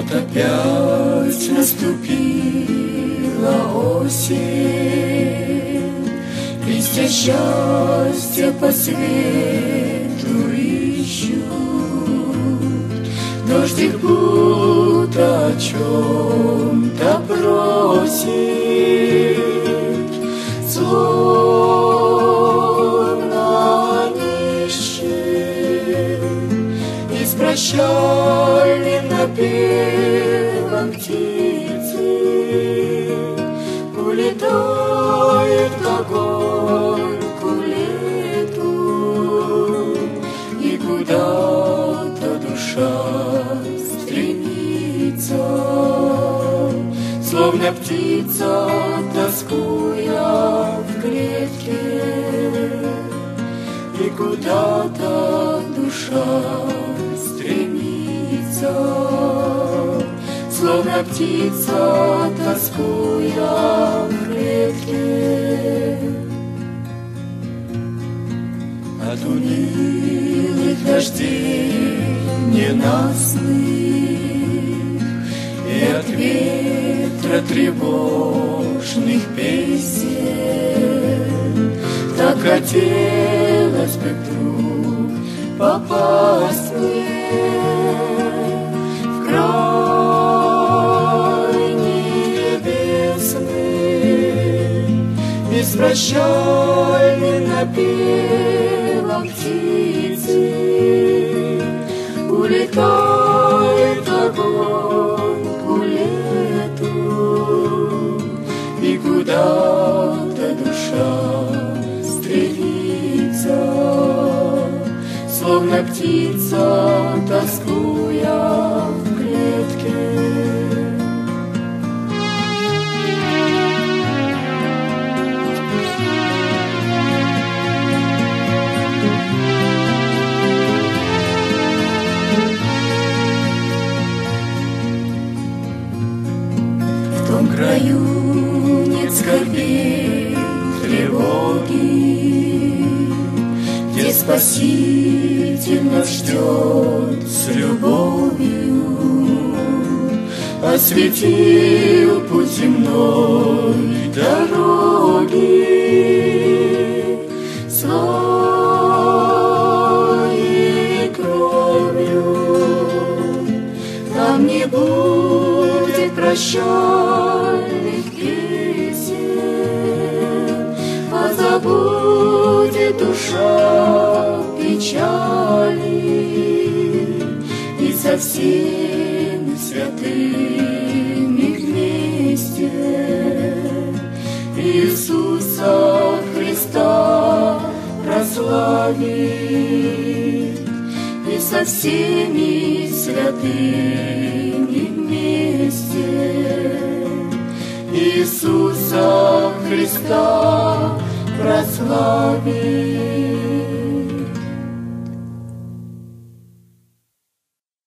Вот опять наступила осень, листья счастья по свету ищут, дождик будто о чем-то просит, словно нищий, и с прощальным напевом птицы улетает к огоньку лету, и куда-то душа стремится, словно птица, тоскуя в клетке, и куда-то душа стремится, словно птица, тоскуя в клетке. От унылых дождей ненастных и от ветра тревожных песен так хотелось бы вдруг попасть мне в край небесный, и с прощальным напевом птицы улетает огоньку лету, и куда-то душа стремится, словно птица, тоскуя в клетке. В том краю нет скорбей, тревоги, где Спаситель нас ждет с любовью, осветил путь земной дороги своей кровью. Там не будет прощальных песен, а забудет душа печали, и со всеми святыми вместе Иисуса Христа прославит, и со всеми святыми вместе Иисуса Христа прославит.